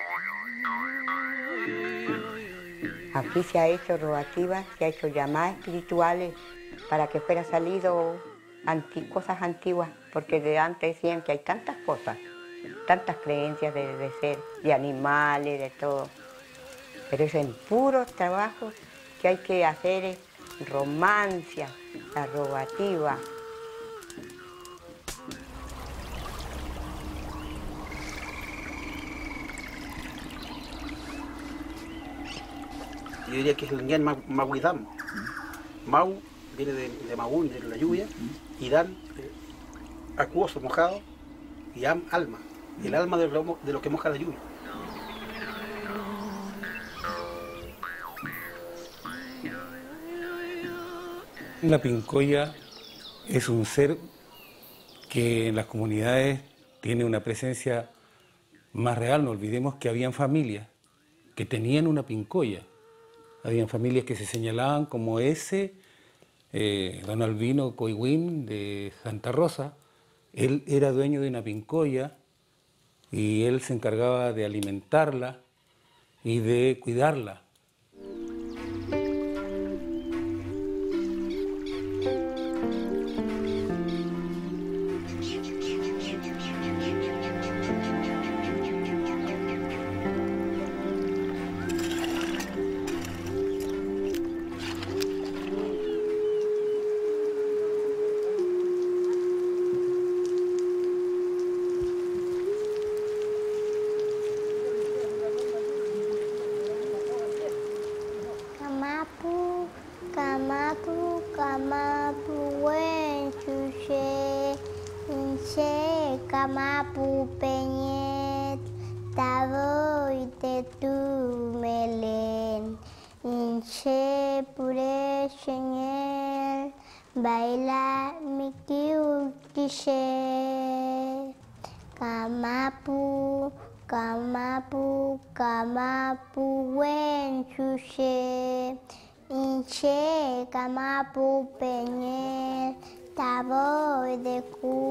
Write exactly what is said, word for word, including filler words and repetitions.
Aquí se ha hecho rogativas, se ha hecho llamadas espirituales para que fuera salido anti, cosas antiguas, porque de antes decían que hay tantas cosas, tantas creencias de, de ser, de animales, de todo. Pero es en puros trabajos que hay que hacer romancia, la rogativa. Yo diría que es el ñan Mahuidam. Mau viene de, de Maún, de la lluvia, y Dan, eh, acuoso, mojado, y Am, alma, el alma de lo, de lo que moja la lluvia. La pincoya es un ser que en las comunidades tiene una presencia más real. No olvidemos que habían familias que tenían una pincoya. Habían familias que se señalaban como ese, eh, don Albino Coihuín de Santa Rosa. Él era dueño de una pincoya y él se encargaba de alimentarla y de cuidarla. Kamapu, kamapu, kamapu, wen chuche, inche, kamapu peñet, tavo y te tu melen, inche pure cheñel, baila mi kiukiche, kamapu. Kamapu, kamapu, wen chuche, inche, kamapu, peñel, tabo de cu.